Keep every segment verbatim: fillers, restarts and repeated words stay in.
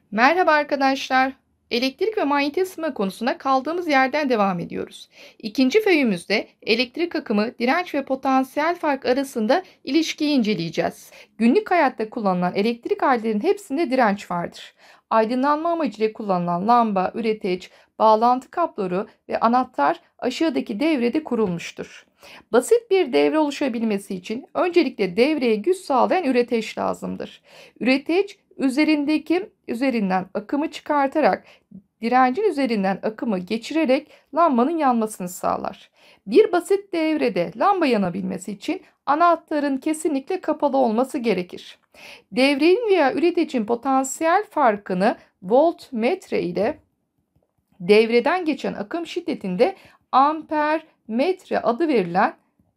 Merhaba arkadaşlar. Elektrik ve manyetizma konusuna kaldığımız yerden devam ediyoruz. İkinci föyümüzde elektrik akımı, direnç ve potansiyel fark arasında ilişkiyi inceleyeceğiz. Günlük hayatta kullanılan elektrik aletlerinin hepsinde direnç vardır. Aydınlanma amacıyla kullanılan lamba, üreteç, bağlantı kabloları ve anahtar aşağıdaki devrede kurulmuştur. Basit bir devre oluşabilmesi için öncelikle devreye güç sağlayan üreteç lazımdır. Üreteç üzerindeki üzerinden akımı çıkartarak direncin üzerinden akımı geçirerek lambanın yanmasını sağlar. Bir basit devrede lamba yanabilmesi için anahtarın kesinlikle kapalı olması gerekir. Devrenin veya üreticinin potansiyel farkını voltmetre ile devreden geçen akım şiddetinde amper metre adı verilen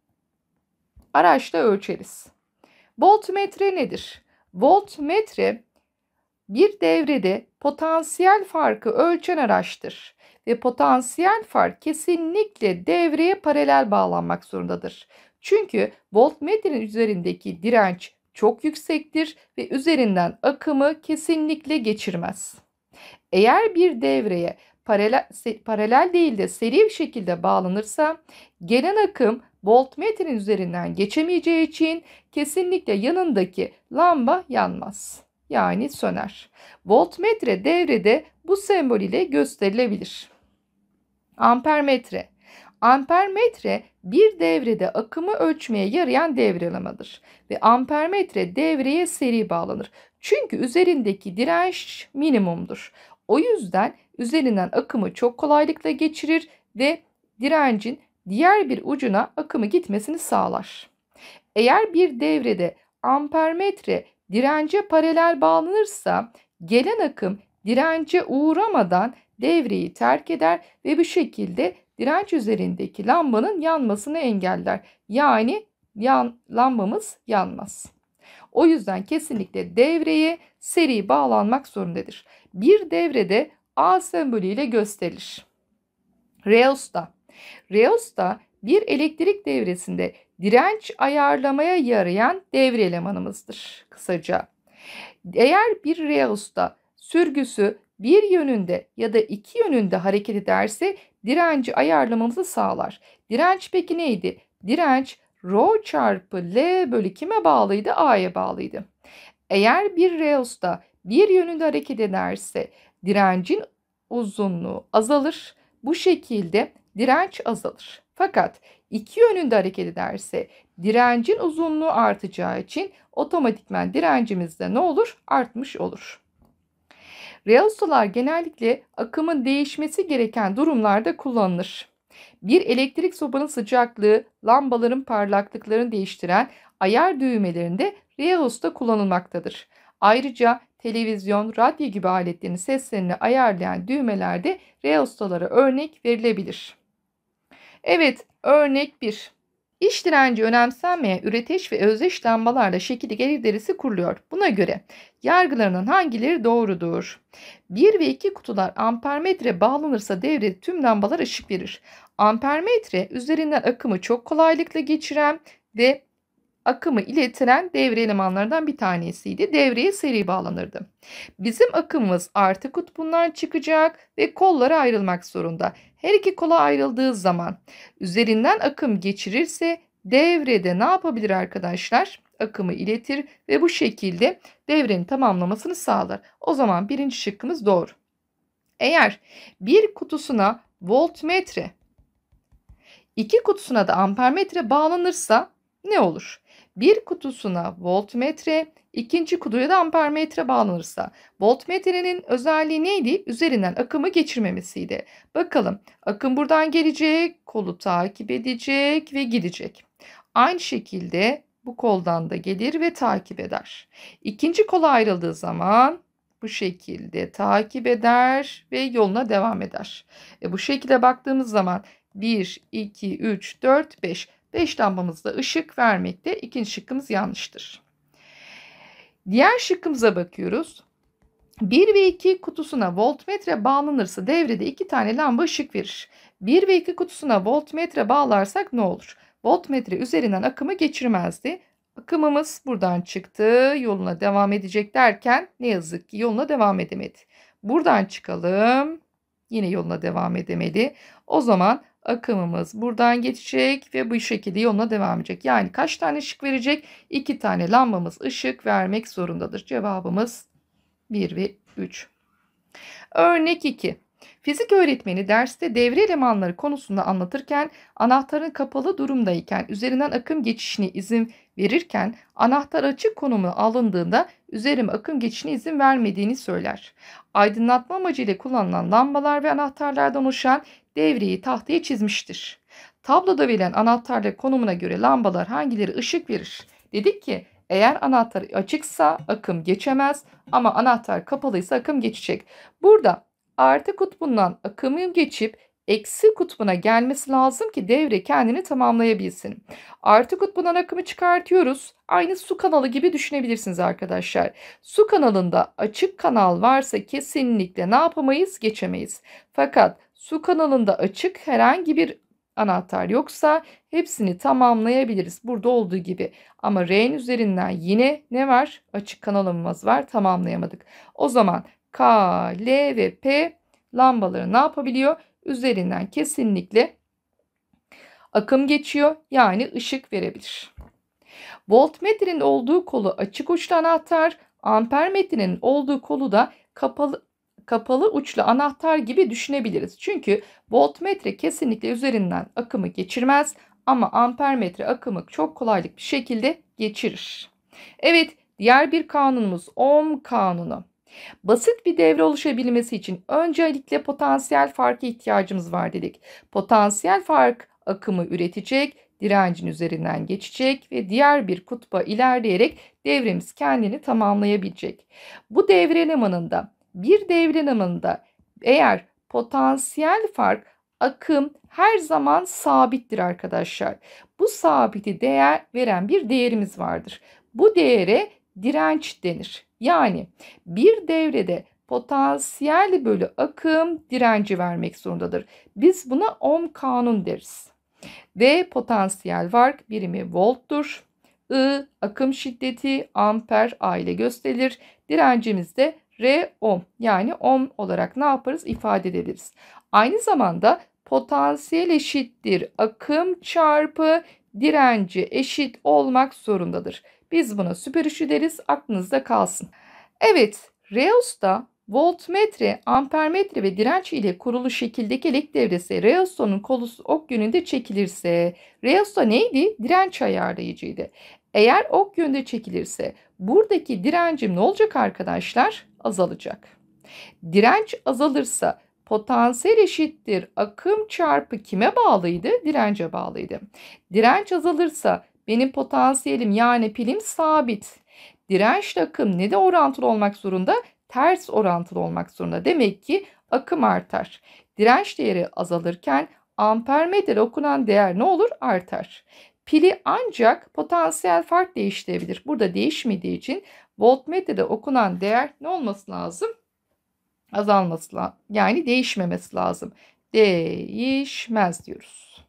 araçla ölçeriz. Voltmetre nedir? Voltmetre bir devrede potansiyel farkı ölçen araçtır ve potansiyel fark kesinlikle devreye paralel bağlanmak zorundadır. Çünkü voltmetrenin üzerindeki direnç çok yüksektir ve üzerinden akımı kesinlikle geçirmez. Eğer bir devreye paralel, paralel değil de seri bir şekilde bağlanırsa gelen akım voltmetrenin üzerinden geçemeyeceği için kesinlikle yanındaki lamba yanmaz. Yani söner. Voltmetre devrede bu sembol ile gösterilebilir. Ampermetre. Ampermetre bir devrede akımı ölçmeye yarayan devre elemanıdır ve ampermetre devreye seri bağlanır. Çünkü üzerindeki direnç minimumdur. O yüzden üzerinden akımı çok kolaylıkla geçirir ve direncin diğer bir ucuna akımı gitmesini sağlar. Eğer bir devrede ampermetre dirence paralel bağlanırsa gelen akım dirence uğramadan devreyi terk eder ve bu şekilde direnç üzerindeki lambanın yanmasını engeller. Yani yan, lambamız yanmaz. O yüzden kesinlikle devreye seri bağlanmak zorundadır. Bir devrede A sembolüyle gösterilir. Reosta. Reosta bir elektrik devresinde direnç ayarlamaya yarayan devre elemanımızdır kısaca. Eğer bir reosta sürgüsü bir yönünde ya da iki yönünde hareket ederse direnci ayarlamamızı sağlar. Direnç peki neydi? Direnç Rho çarpı L bölü kime bağlıydı? A'ya bağlıydı. Eğer bir reosta bir yönünde hareket ederse direncin uzunluğu azalır. Bu şekilde direnç azalır. Fakat iki yönünde hareket ederse direncin uzunluğu artacağı için otomatikman direncimiz de ne olur? Artmış olur. Reostalar genellikle akımın değişmesi gereken durumlarda kullanılır. Bir elektrik sobanın sıcaklığı, lambaların parlaklıklarını değiştiren ayar düğmelerinde reosta kullanılmaktadır. Ayrıca televizyon, radyo gibi aletlerin seslerini ayarlayan düğmelerde reostalara örnek verilebilir. Evet, örnek bir. İş direnci önemsenmeyen üreteç ve özdeş lambalarla şekilli gelir derisi kuruluyor. Buna göre yargılarının hangileri doğrudur? bir ve iki kutular ampermetre bağlanırsa devrede tüm lambalar ışık verir. Ampermetre üzerinden akımı çok kolaylıkla geçiren ve akımı iletilen devre elemanlarından bir tanesiydi. Devreye seri bağlanırdı. Bizim akımımız artı kutbundan çıkacak ve kollara ayrılmak zorunda. Her iki kola ayrıldığı zaman üzerinden akım geçirirse devrede ne yapabilir arkadaşlar? Akımı iletir ve bu şekilde devrenin tamamlamasını sağlar. O zaman birinci şıkkımız doğru. Eğer bir kutusuna voltmetre, iki kutusuna da ampermetre bağlanırsa ne olur? Bir kutusuna voltmetre, ikinci kutuya da ampermetre bağlanırsa voltmetrenin özelliği neydi? Üzerinden akımı geçirmemesiydi. Bakalım, akım buradan gelecek, kolu takip edecek ve gidecek. Aynı şekilde bu koldan da gelir ve takip eder. İkinci kola ayrıldığı zaman bu şekilde takip eder ve yoluna devam eder. E bu şekilde baktığımız zaman bir, iki, üç, dört, beş. beş lambamızda ışık vermekte. İkinci şıkkımız yanlıştır. Diğer şıkkımıza bakıyoruz. bir ve iki kutusuna voltmetre bağlanırsa devrede iki tane lamba ışık verir. bir ve iki kutusuna voltmetre bağlarsak ne olur? Voltmetre üzerinden akımı geçirmezdi. Akımımız buradan çıktı, yoluna devam edecek derken ne yazık ki yoluna devam edemedi. Buradan çıkalım, yine yoluna devam edemedi. O zaman akımımız buradan geçecek ve bu şekilde yoluna devam edecek. Yani kaç tane ışık verecek? iki tane lambamız ışık vermek zorundadır. Cevabımız bir ve üç. Örnek iki. Fizik öğretmeni derste devre elemanları konusunda anlatırken anahtarın kapalı durumdayken üzerinden akım geçişine izin verirken anahtar açık konumuna alındığında üzerime akım geçişine izin vermediğini söyler. Aydınlatma amacıyla kullanılan lambalar ve anahtarlardan oluşan devreyi tahtaya çizmiştir. Tabloda verilen anahtarlık konumuna göre lambalar hangileri ışık verir? Dedik ki eğer anahtar açıksa akım geçemez ama anahtar kapalıysa akım geçecek. Burada artı kutbundan akımın geçip eksi kutbuna gelmesi lazım ki devre kendini tamamlayabilsin. Artı kutbundan akımı çıkartıyoruz. Aynı su kanalı gibi düşünebilirsiniz arkadaşlar. Su kanalında açık kanal varsa kesinlikle ne yapamayız? Geçemeyiz. Fakat su kanalında açık herhangi bir anahtar yoksa hepsini tamamlayabiliriz. Burada olduğu gibi. Ama R'nin üzerinden yine ne var? Açık kanalımız var. Tamamlayamadık. O zaman K, L ve P lambaları ne yapabiliyor? Üzerinden kesinlikle akım geçiyor. Yani ışık verebilir. Voltmetrenin olduğu kolu açık uçlu anahtar, ampermetrenin olduğu kolu da kapalı kapalı uçlu anahtar gibi düşünebiliriz. Çünkü voltmetre kesinlikle üzerinden akımı geçirmez ama ampermetre akımı çok kolaylık bir şekilde geçirir. Evet, diğer bir kanunumuz Ohm kanunu. Basit bir devre oluşabilmesi için öncelikle potansiyel farka ihtiyacımız var dedik. Potansiyel fark akımı üretecek, direncin üzerinden geçecek ve diğer bir kutba ilerleyerek devremiz kendini tamamlayabilecek. Bu devre elemanında bir devre elemanında eğer potansiyel fark akım her zaman sabittir arkadaşlar. Bu sabiti değer veren bir değerimiz vardır. Bu değere direnç denir. Yani bir devrede potansiyel bölü akım direnci vermek zorundadır. Biz buna Ohm kanun deriz. V potansiyel fark birimi volttur. I akım şiddeti amper A ile gösterilir. Direncimiz de R ohm yani ohm olarak ne yaparız? İfade ederiz. Aynı zamanda potansiyel eşittir akım çarpı direnci eşit olmak zorundadır. Biz buna süper deriz, aklınızda kalsın. Evet, Reos'ta voltmetre, ampermetre ve direnç ile kurulu şekildeki elektrik devresi Reos'un kolu ok yönünde çekilirse, Reos'ta neydi? Direnç ayarlayıcıydı. Eğer ok yönde çekilirse buradaki direncim ne olacak arkadaşlar? Azalacak. Direnç azalırsa potansiyel eşittir akım çarpı kime bağlıydı? Dirence bağlıydı. Direnç azalırsa benim potansiyelim yani pilim sabit. Dirençle akım ne de orantılı olmak zorunda? Ters orantılı olmak zorunda. Demek ki akım artar. Direnç değeri azalırken ampermetre okunan değer ne olur? Artar. Pili ancak potansiyel fark değiştirebilir. Burada değişmediği için voltmetrede okunan değer ne olması lazım? Azalması lazım. Yani değişmemesi lazım. Değişmez diyoruz.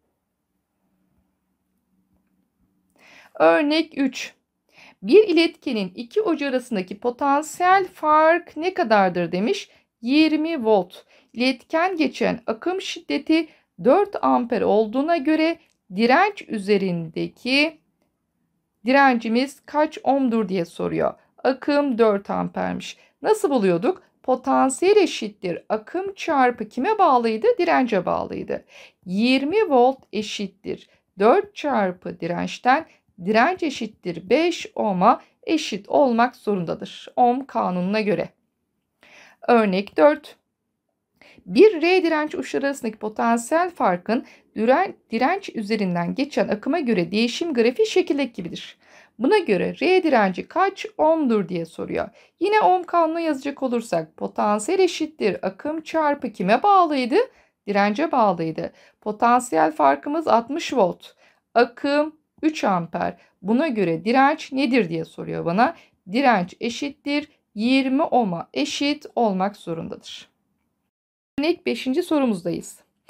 Örnek üç. Bir iletkenin iki ucu arasındaki potansiyel fark ne kadardır demiş. yirmi volt. İletken geçen akım şiddeti dört amper olduğuna göre direnç üzerindeki direncimiz kaç ohm'dur diye soruyor. Akım dört ampermiş. Nasıl buluyorduk? Potansiyel eşittir akım çarpı kime bağlıydı? Dirence bağlıydı. yirmi volt eşittir dört çarpı dirençten direnç eşittir beş ohm'a eşit olmak zorundadır. Ohm kanununa göre. Örnek dört. Bir R direnç uçları arasındaki potansiyel farkın direnç üzerinden geçen akıma göre değişim grafiği şekildeki gibidir. Buna göre R direnci kaç ohm'dur diye soruyor. Yine ohm kanunu yazacak olursak potansiyel eşittir akım çarpı kime bağlıydı? Dirence bağlıydı. Potansiyel farkımız altmış volt. Akım üç amper. Buna göre direnç nedir diye soruyor bana. Direnç eşittir yirmi ohm'a eşit olmak zorundadır. Örnek beşinci sorumuzdayız.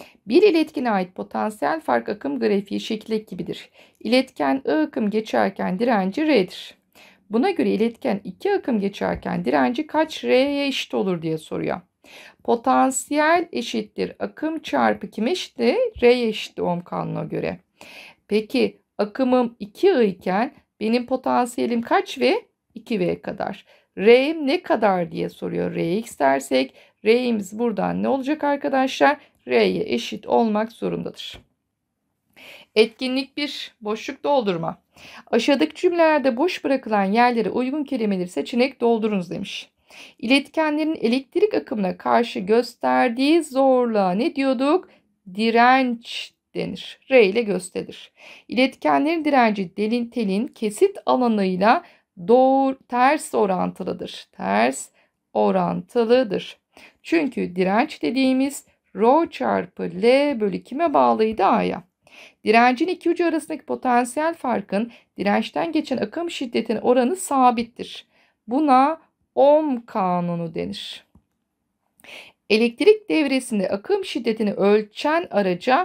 Bir iletkene ait potansiyel fark akım grafiği şekildeki gibidir. İletken I akım geçerken direnci R'dir. Buna göre iletken iki akım geçerken direnci kaç R'ye eşit olur diye soruyor. Potansiyel eşittir akım çarpı kime eşitti? R'ye eşitti ohm kanununa göre. Peki akımım iki I iken benim potansiyelim kaç V? iki V kadar. R'im ne kadar diye soruyor. Rx dersek R'imiz buradan ne olacak arkadaşlar? R'ye eşit olmak zorundadır. Etkinlik bir. Boşluk doldurma. Aşağıdaki cümlelerde boş bırakılan yerlere uygun kelimeleri seçenek doldurunuz demiş. İletkenlerin elektrik akımına karşı gösterdiği zorluğa ne diyorduk? Direnç denir. R ile gösterilir. İletkenlerin direnci delin telin kesit alanıyla doğru ters orantılıdır. Ters orantılıdır. Çünkü direnç dediğimiz Rho çarpı L bölü kime bağlıydı? A'ya. Direncin iki ucu arasındaki potansiyel farkın dirençten geçen akım şiddetinin oranı sabittir. Buna ohm kanunu denir. Elektrik devresinde akım şiddetini ölçen araca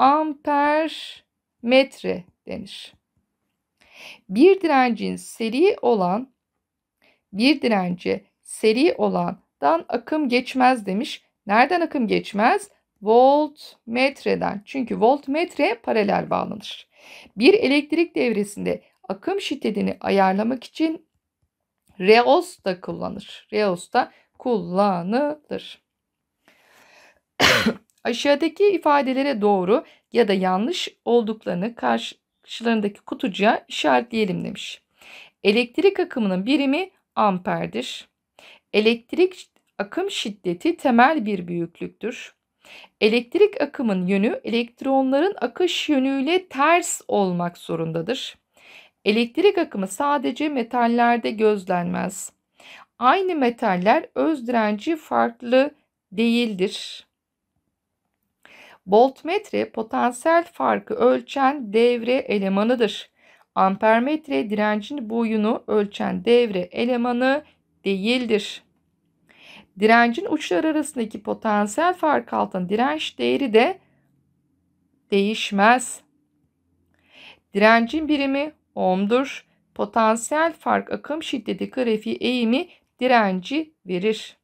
ampermetre denir. Bir direncin seri olan bir dirence seri olandan akım geçmez demiş. Nereden akım geçmez? Voltmetreden. Çünkü voltmetre paralel bağlanır. Bir elektrik devresinde akım şiddetini ayarlamak için reosta kullanır. Reosta kullanılır. Aşağıdaki ifadelere doğru ya da yanlış olduklarını karşılarındaki kutucuğa işaretleyelim demiş. Elektrik akımının birimi amperdir. Elektrik akım şiddeti temel bir büyüklüktür. Elektrik akımın yönü elektronların akış yönüyle ters olmak zorundadır. Elektrik akımı sadece metallerde gözlenmez. Aynı metaller öz direnci farklı değildir. Voltmetre potansiyel farkı ölçen devre elemanıdır. Ampermetre direncin boyunu ölçen devre elemanı değildir. Direncin uçları arasındaki potansiyel fark altında direnç değeri de değişmez. Direncin birimi ohm'dur. Potansiyel fark akım şiddeti grafiği eğimi direnci verir.